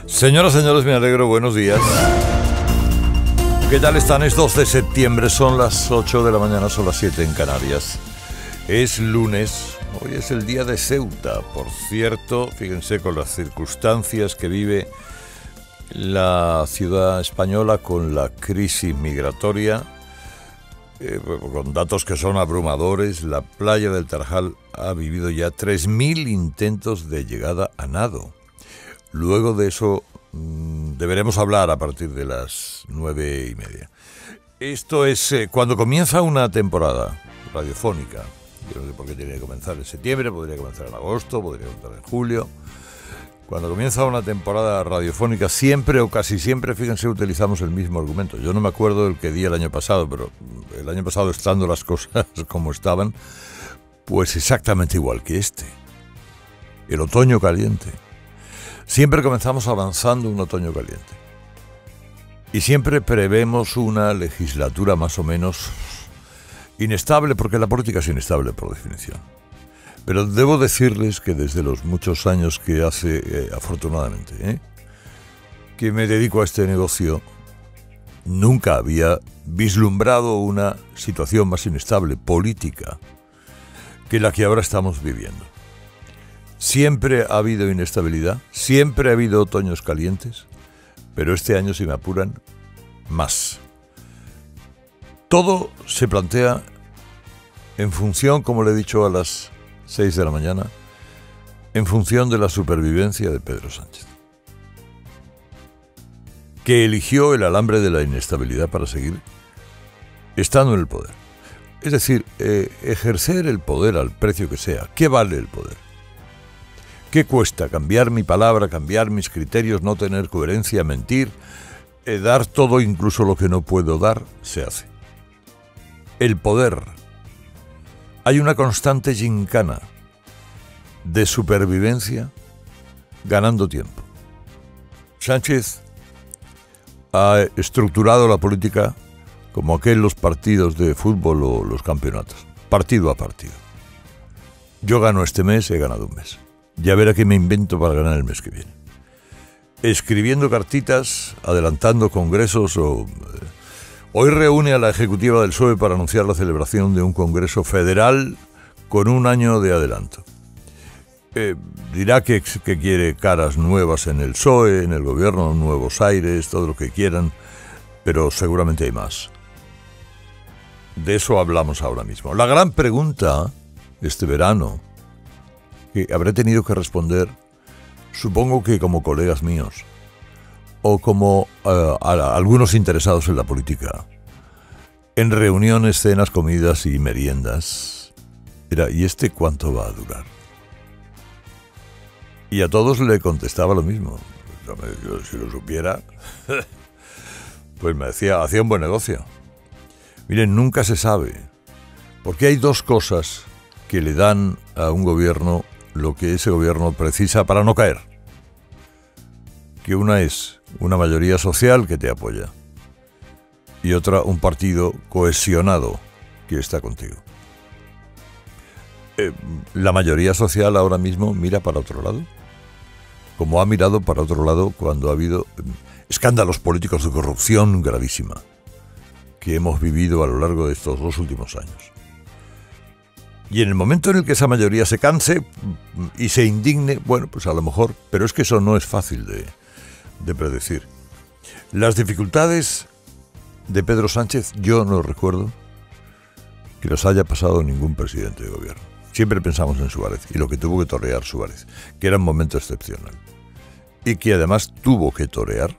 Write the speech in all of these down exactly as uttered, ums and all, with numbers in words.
Señoras, señores, me alegro, buenos días. ¿Qué tal están? Es dos de septiembre, son las ocho de la mañana, son las siete en Canarias. Es lunes, hoy es el día de Ceuta. Por cierto, fíjense con las circunstancias que vive la ciudad española con la crisis migratoria, eh, con datos que son abrumadores. La playa del Tarajal ha vivido ya tres mil intentos de llegada a nado. Luego de eso mmm, deberemos hablar a partir de las nueve y media. Esto es eh, cuando comienza una temporada radiofónica. Yo no sé por qué tiene que comenzar en septiembre, podría comenzar en agosto, podría comenzar en julio. Cuando comienza una temporada radiofónica, siempre o casi siempre, fíjense, utilizamos el mismo argumento. Yo no me acuerdo del que di el año pasado, pero el año pasado, estando las cosas como estaban, pues exactamente igual que este. El otoño caliente. Siempre comenzamos avanzando un otoño caliente. Y siempre prevemos una legislatura más o menos inestable, porque la política es inestable por definición. Pero debo decirles que desde los muchos años que hace, eh, afortunadamente, ¿eh? que me dedico a este negocio, nunca había vislumbrado una situación más inestable política que la que ahora estamos viviendo. Siempre ha habido inestabilidad, siempre ha habido otoños calientes, pero este año, si me apuran, más. Todo se plantea en función, como le he dicho a las seis de la mañana, en función de la supervivencia de Pedro Sánchez, que eligió el alambre de la inestabilidad para seguir estando en el poder. Es decir, eh, ejercer el poder al precio que sea. ¿Qué vale el poder? ¿Qué cuesta cambiar mi palabra, cambiar mis criterios, no tener coherencia, mentir, eh, dar todo, incluso lo que no puedo dar? Se hace. El poder. Hay una constante gincana de supervivencia ganando tiempo. Sánchez ha estructurado la política como aquel los partidos de fútbol o los campeonatos, partido a partido. Yo gano este mes, he ganado un mes. Ya verá qué me invento para ganar el mes que viene. Escribiendo cartitas, adelantando congresos o... Hoy reúne a la ejecutiva del P S O E para anunciar la celebración de un congreso federal con un año de adelanto. Eh, dirá que, que quiere caras nuevas en el P S O E, en el gobierno, nuevos aires, todo lo que quieran, pero seguramente hay más. De eso hablamos ahora mismo. La gran pregunta este verano, que habré tenido que responder, supongo que como colegas míos, o como uh, a, a algunos interesados en la política, en reuniones, cenas, comidas y meriendas, era, ¿y este cuánto va a durar? Y a todos le contestaba lo mismo. Yo, yo, si lo supiera, pues me decía, hacía un buen negocio. Miren, nunca se sabe, porque hay dos cosas que le dan a un gobierno lo que ese gobierno precisa para no caer. Que una es una mayoría social que te apoya y otra un partido cohesionado que está contigo. Eh, la mayoría social ahora mismo mira para otro lado, como ha mirado para otro lado cuando ha habido escándalos políticos de corrupción gravísima que hemos vivido a lo largo de estos dos últimos años. Y en el momento en el que esa mayoría se canse y se indigne, bueno, pues a lo mejor, pero es que eso no es fácil de, de predecir. Las dificultades de Pedro Sánchez, yo no recuerdo que los haya pasado ningún presidente de gobierno. Siempre pensamos en Suárez y lo que tuvo que torear Suárez, que era un momento excepcional. Y que además tuvo que torear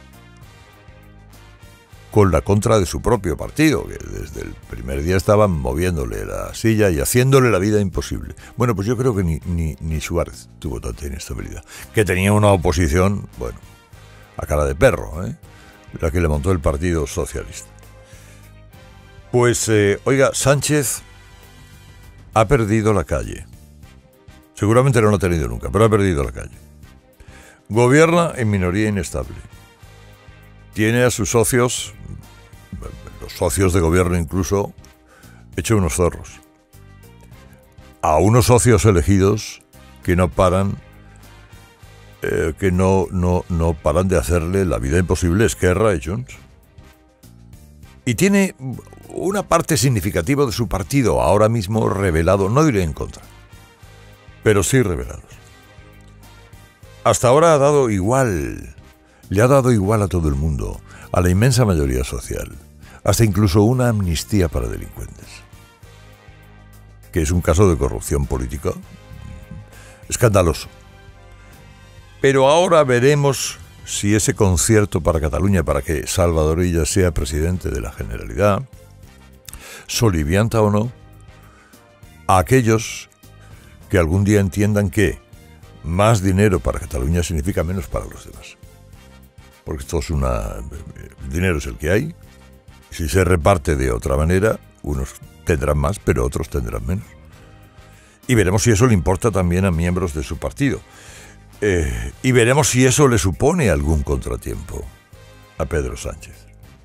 con la contra de su propio partido, que desde el primer día estaban moviéndole la silla y haciéndole la vida imposible. Bueno, pues yo creo que ni, ni, ni Suárez tuvo tanta inestabilidad, que tenía una oposición, bueno, a cara de perro, ¿eh? la que le montó el Partido Socialista. Pues, eh, oiga, Sánchez ha perdido la calle. Seguramente no lo ha tenido nunca, pero ha perdido la calle. Gobierna en minoría inestable. Tiene a sus socios, los socios de gobierno incluso, hecho unos zorros. A unos socios elegidos que no paran eh, que no, no, no paran de hacerle la vida imposible Esquerra y Junts. Y tiene una parte significativa de su partido ahora mismo revelado, no diré en contra, pero sí revelados. Hasta ahora ha dado igual, le ha dado igual a todo el mundo, a la inmensa mayoría social, hasta incluso una amnistía para delincuentes, que es un caso de corrupción política escandaloso. Pero ahora veremos si ese concierto para Cataluña, para que Salvador Illa sea presidente de la Generalidad, solivianta o no a aquellos que algún día entiendan que más dinero para Cataluña significa menos para los demás. Porque esto es una... El dinero es el que hay. Si se reparte de otra manera, unos tendrán más, pero otros tendrán menos. Y veremos si eso le importa también a miembros de su partido. Eh, y veremos si eso le supone algún contratiempo a Pedro Sánchez.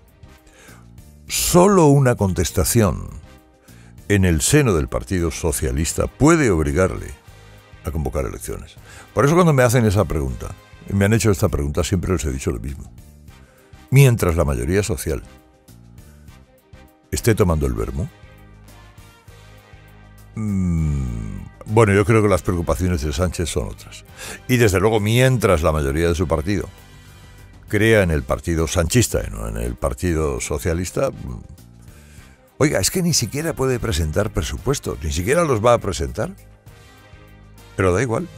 Solo una contestación en el seno del Partido Socialista puede obligarle a convocar elecciones. Por eso cuando me hacen esa pregunta, y me han hecho esta pregunta, siempre les he dicho lo mismo. Mientras la mayoría social esté tomando el vermú, mmm, bueno, yo creo que las preocupaciones de Sánchez son otras. Y desde luego, mientras la mayoría de su partido crea en el partido sanchista y no en el partido socialista, oiga, es que ni siquiera puede presentar presupuestos, ni siquiera los va a presentar. Pero da igual.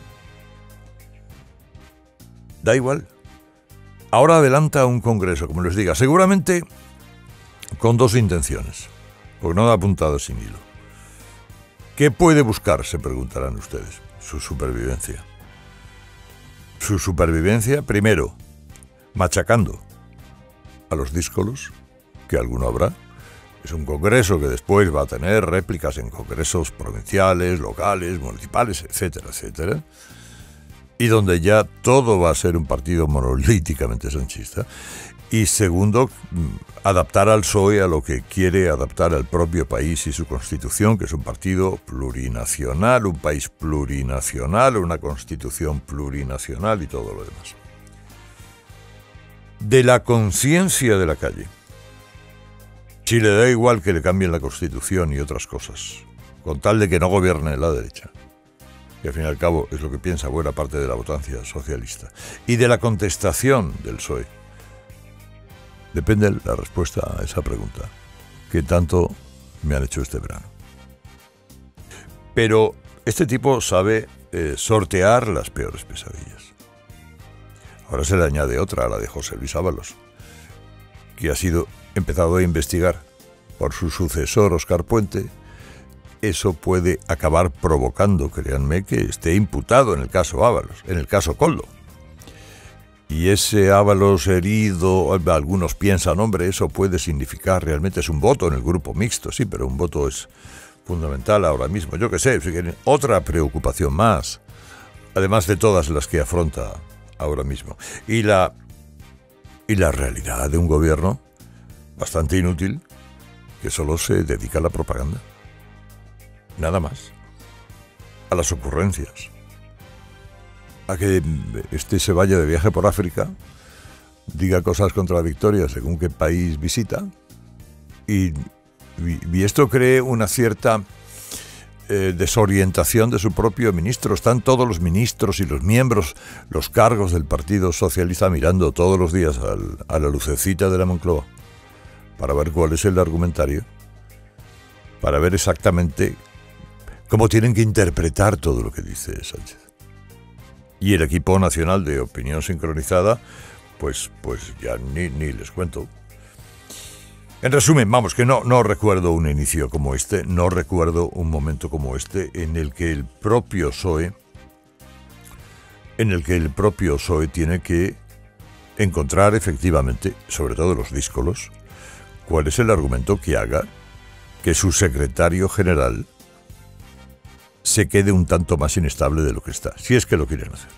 Da igual. Ahora adelanta un congreso, como les diga, seguramente con dos intenciones, porque no ha apuntado sin hilo. ¿Qué puede buscar?, se preguntarán ustedes. Su supervivencia. Su supervivencia, primero, machacando a los díscolos, que alguno habrá. Es un congreso que después va a tener réplicas en congresos provinciales, locales, municipales, etcétera, etcétera. Y donde ya todo va a ser un partido monolíticamente sanchista. Y segundo, adaptar al P S O E a lo que quiere adaptar al propio país y su constitución, que es un partido plurinacional, un país plurinacional, una constitución plurinacional y todo lo demás. De la conciencia de la calle, si le da igual que le cambien la constitución y otras cosas, con tal de que no gobierne la derecha, que al fin y al cabo es lo que piensa buena parte de la votancia socialista, y de la contestación del P S O E, depende la respuesta a esa pregunta que tanto me han hecho este verano. Pero este tipo sabe eh, sortear las peores pesadillas. Ahora se le añade otra, a la de José Luis Ábalos, que ha sido empezado a investigar por su sucesor Óscar Puente. Eso puede acabar provocando, créanme, que esté imputado en el caso Ábalos, en el caso Koldo. Y ese Ábalos herido, algunos piensan, hombre, eso puede significar realmente, es un voto en el grupo mixto, sí, pero un voto es fundamental ahora mismo. Yo qué sé, otra preocupación más, además de todas las que afronta ahora mismo. Y la, y la realidad de un gobierno bastante inútil, que solo se dedica a la propaganda. Nada más. A las ocurrencias. A que este se vaya de viaje por África, diga cosas contradictorias según qué país visita, y, y esto cree una cierta eh, desorientación de su propio ministro. Están todos los ministros y los miembros, los cargos del Partido Socialista mirando todos los días al, a la lucecita de la Moncloa para ver cuál es el argumentario, para ver exactamente cómo tienen que interpretar todo lo que dice Sánchez. Y el equipo nacional de opinión sincronizada, pues, pues ya ni, ni les cuento. En resumen, vamos, que no, no recuerdo un inicio como este, no recuerdo un momento como este en el que el propio P S O E, en el que el propio P S O E tiene que encontrar efectivamente, sobre todo los díscolos, cuál es el argumento que haga que su secretario general se quede un tanto más inestable de lo que está, si es que lo quieren hacer.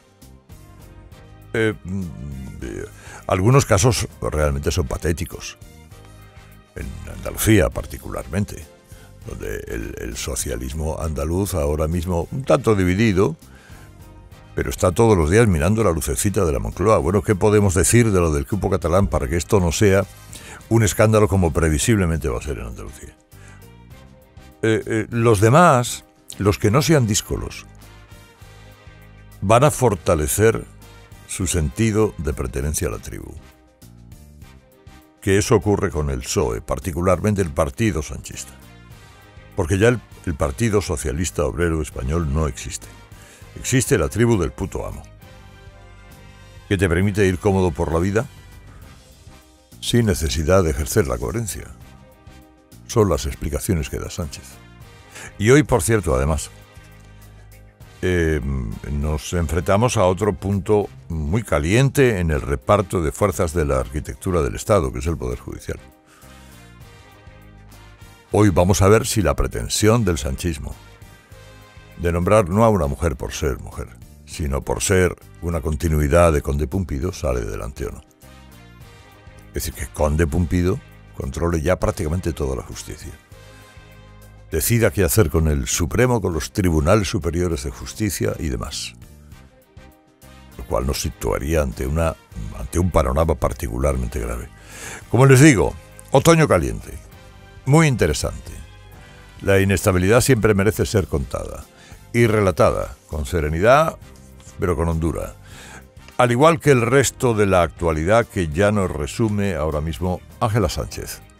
Eh, eh, algunos casos realmente son patéticos. En Andalucía particularmente, donde el, el socialismo andaluz ahora mismo un tanto dividido, pero está todos los días mirando la lucecita de la Moncloa. Bueno, ¿qué podemos decir de lo del cupo catalán para que esto no sea un escándalo como previsiblemente va a ser en Andalucía? Eh, eh, los demás, los que no sean díscolos, van a fortalecer su sentido de pertenencia a la tribu. Que eso ocurre con el P S O E, particularmente el Partido Sanchista. Porque ya el, el Partido Socialista Obrero Español no existe. Existe la tribu del puto amo, que te permite ir cómodo por la vida sin necesidad de ejercer la coherencia. Son las explicaciones que da Sánchez. Y hoy, por cierto, además, eh, nos enfrentamos a otro punto muy caliente en el reparto de fuerzas de la arquitectura del Estado, que es el Poder Judicial. Hoy vamos a ver si la pretensión del sanchismo de nombrar no a una mujer por ser mujer, sino por ser una continuidad de Conde Pumpido sale delante o no. Es decir, que Conde Pumpido controle ya prácticamente toda la justicia. Decida qué hacer con el Supremo, con los tribunales superiores de justicia y demás. Lo cual nos situaría ante, una, ante un panorama particularmente grave. Como les digo, otoño caliente, muy interesante. La inestabilidad siempre merece ser contada y relatada con serenidad, pero con hondura. Al igual que el resto de la actualidad que ya nos resume ahora mismo Ángela Sánchez.